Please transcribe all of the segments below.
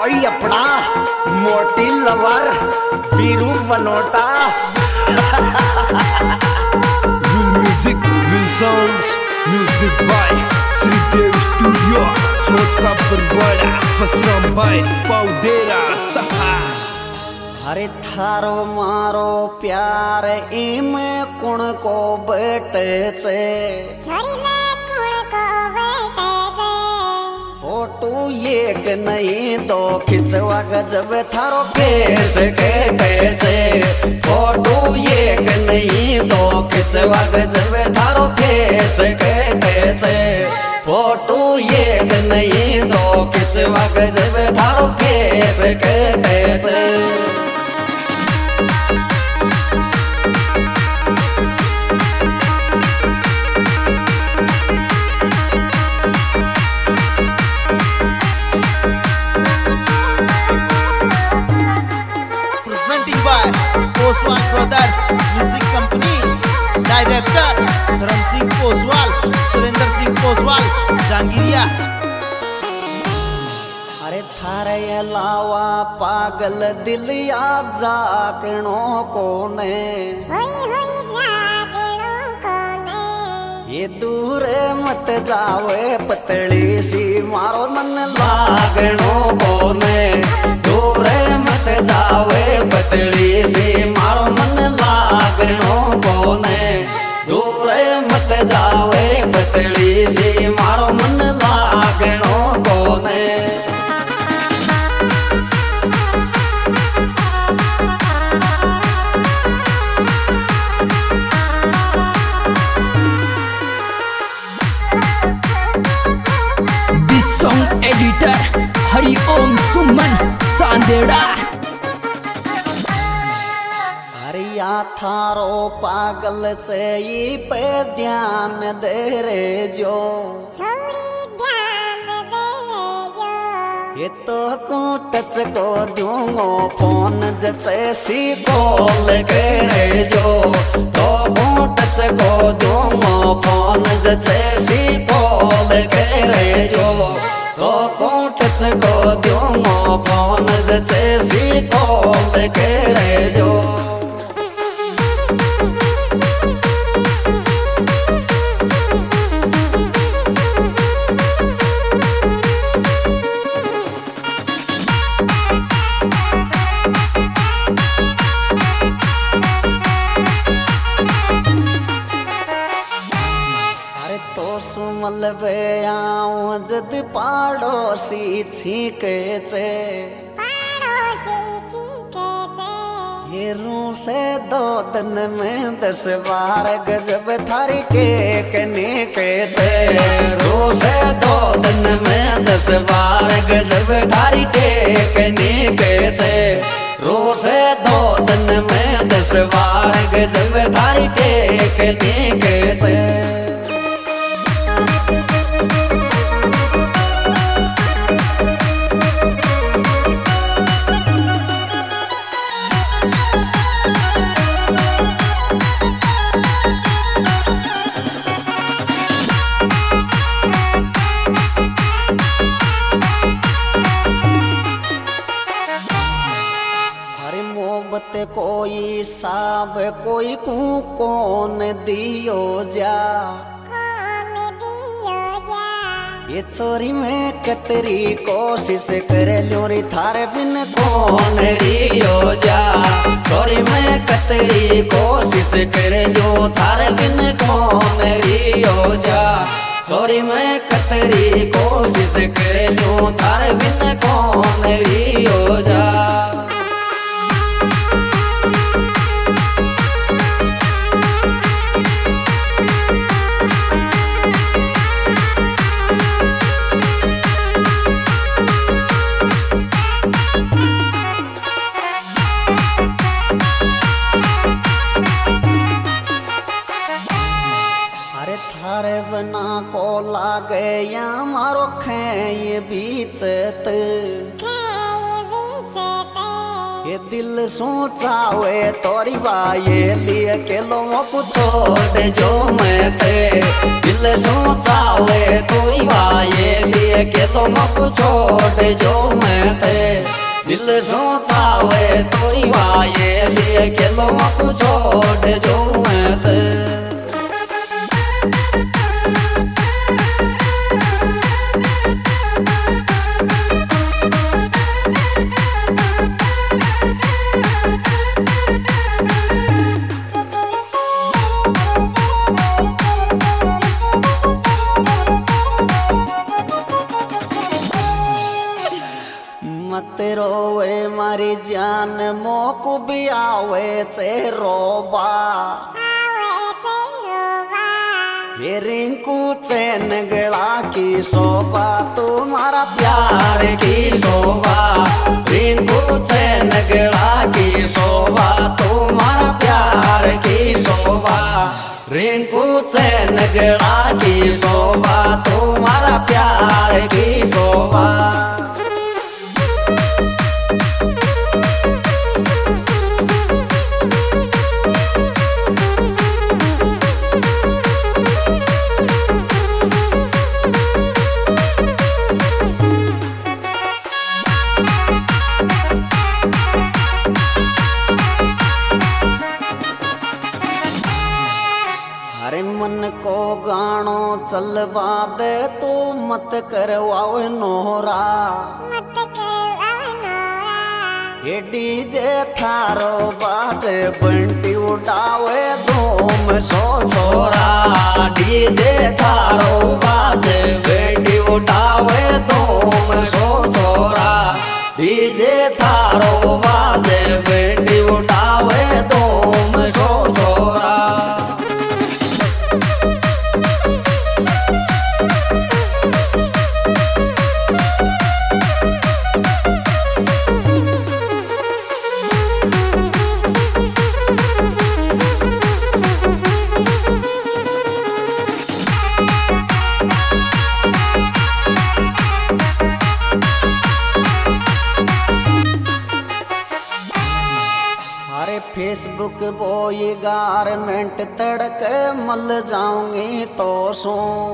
ओई अपना मोटी lover Biru Banota. Will music, will sounds, music by Shridev studio, Chhotka Barwada, Basram भाई, पाउडेरा सहा। अरे थारो मारो प्यार इम कुण को बेटे चे, फोटो एक नहीं दो खिंचवा गजब थारो केस के बेचे। फोटो एक नहीं दो खिंचवा गजब थारो केस के बेचे। फोटो एक नहीं दो खिंचवा गजब थारो केस के बेचे। Poswal brothers music company, director Dharam Singh Poswal, Surendra Singh Poswal, जहांगीरिया। अरे थारे अलावा पागल दिल या जागणो कोने, ये दूर मत जावे पतली सी मारो मन लागणो कोने। दूर मत जावे पतली सी मारो मन लागणो कोने। दूर मत जावे पतली सी मारो मन लागणो कोने। Song editor Hariom Suman Sanderha. हरिया थारो पागल से पे ध्यान दे रे जो, ये तो को टच को दूंगो फोन जचे सी कॉल करे जो। तो को टच को दूंगो फोन जचे सी कॉल करे जो। तो को टच को दूंगो फोन जचे सी कॉल करे जो। सुमलबे आऊं जद पाड़ोसी छीके चे, ये रू से 2 दिन में 10 बार गजब थारी केक निके चे। रू से 2 दिन में 10 बार गजब थारी केक निके चे। रू से 2 दिन में 10 बार गजब थारी केक निके चे। कोई साब कोई कू कौन दियो जा, ये चोरी में कतरी कोशिश करे लोरी थारे बिन कौन रियो जा। चोरी में कतरी कोशिश करे लो थारे बिन कौन रियो जा। चोरी में कतरी कोशिश करे लो थारे बिन कौन रियो जा। थारे बना को लागे या मारो खे बीच ये दिल सोचावे तोरी बाये लिए के लोगों को छोड़ जो मैं ते। दिल सोचावे तोरी बाये लिए लिए केलो मको छोड़ जो मैं ते दिल सोचावे तोरी वाये लिए केलो मको छोड़ जो मैं ते मत रोवे मारी जान मोकू भी आवे चेरोबा ये रिंकू चैन गला की शोभा तुम्हारा प्यार की शोभा रिंकू चैन गला की शोभा तुम्हारा प्यार की शोभा रिंकू चैन गला की शोभा तुम्हारा प्यार की शोभा अरे मन को गानो चलवा दे तू मत करवाओ नोरा ये डीजे थारो बाजे बंटी उड़ावे धूम सो छोरा डीजे थारो बाजे बंटी उड़ावे धूम सो छोरा डीजे थारो बाजे बंटी उड़ावे धूम सो छोरा फेसबुक बॉय गारमेंट तड़क मल जाऊंगी तो सो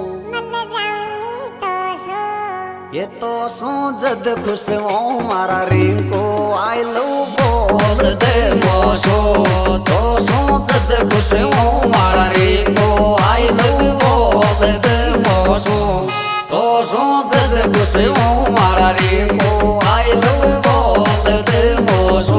ये तो सो जद खुश हो मारा रिंको आई लव बोल दे मोसो तो सो जद खुश हो मारा रिंको आई लव बोल दे मोसो तो सो जद खुश हो मारा रिंको आई लव बोल दे मोसो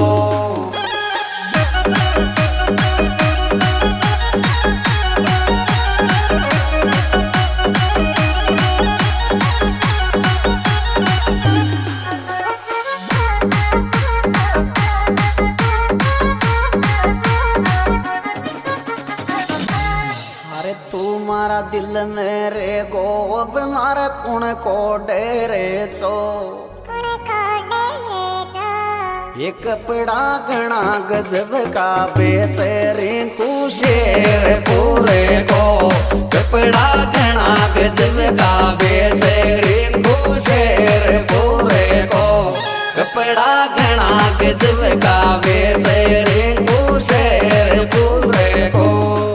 तुम्हारा दिल मेरे गोब मारा कुण को डेरे चो ये कपड़ा घना गजब का बेचे रिंकू शेर पूरे को कपड़ा घना गजब का बेचे रिंकू शेर पूरे को कपड़ा घना गजब का बेचे रिंकू शेर पूरे को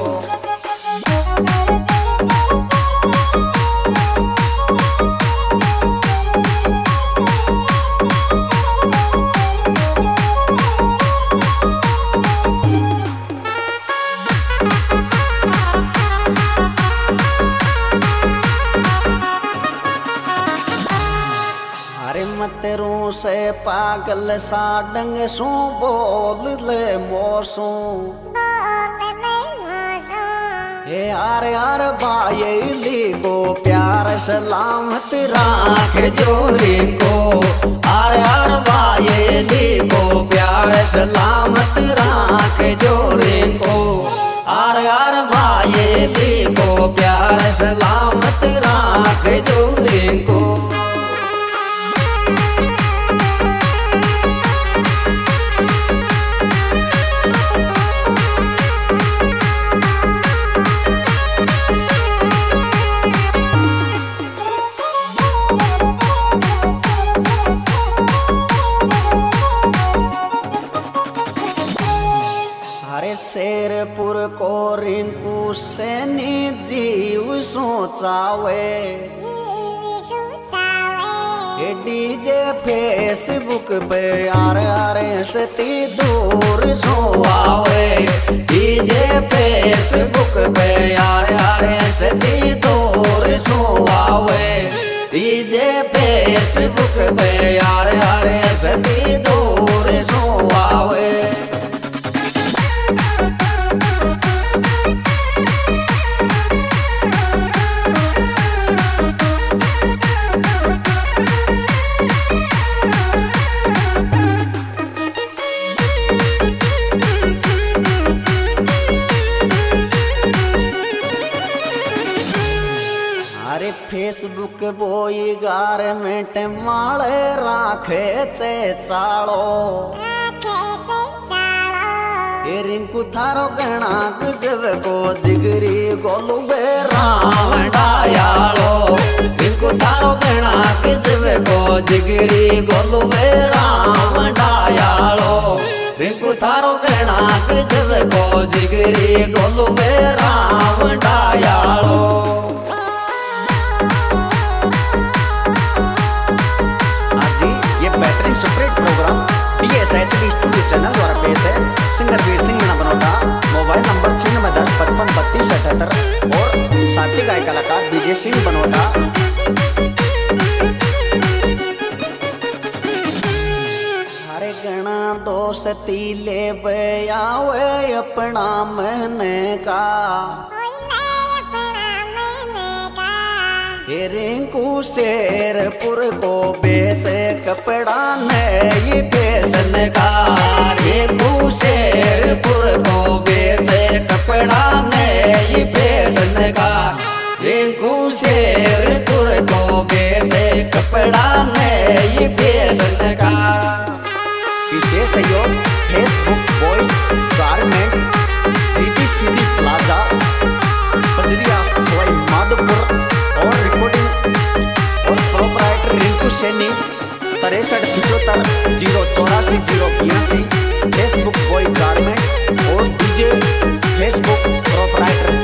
तेरू से पागल सा डंग सू बोल ले मोसू ये यार यार भाई को प्यार सलामत राख जोरी को यार यार भाई को प्यार सलामत राख जोरी को यार यार भाई को प्यार सलामत राख जोरी को शेरपुर को रिंकू सेनी जीव सोचावे ये डीजे फेसबुक पे यार यार सती दूर सो आवे। डीजे फेसबुक पे यार यार सती दूर सो आवे। डीजे फेसबुक पे यार यार सती दूर सो आवे। अरे फेसबुक बोई गारमेंट माले राखे चे चालो। ये रिंकू थारो गणा गजब को जिगरी गोलू बे राम डायालो। रिंकू थारो गणा गजब को जिगरी गोलू बे राम डायालो। रिंकू थारो गणा गजब को जिगरी गोलू बे राम डायालो। बेहतरीन superhit program PSHD studio channel द्वारा पेश है। Singer Veer Singh Meena Banota. Mobile number 9610553278 और साथी गायक कलाकार विजय सिंह बनोटा। हरे गणा दोस्ती ले बयावे अपना मन का। रिंकू शेरपुर को बेचे कपड़ा नई फैशन का। रिंकू शेरपुर को बेचे कपड़ा नई फैशन का। रिंकू शेरपुर को बेचे कपड़ा नई फैशन का। विशेष सहयोग Facebook boy garment, Riddhi Siddhi plaza, Bajariya Sawai Madhopur और रिकॉर्डिंग और proprietor Rinku Saini 6375 084 082। Facebook boy garment और डीजे फेसबुक प्रोपराइटर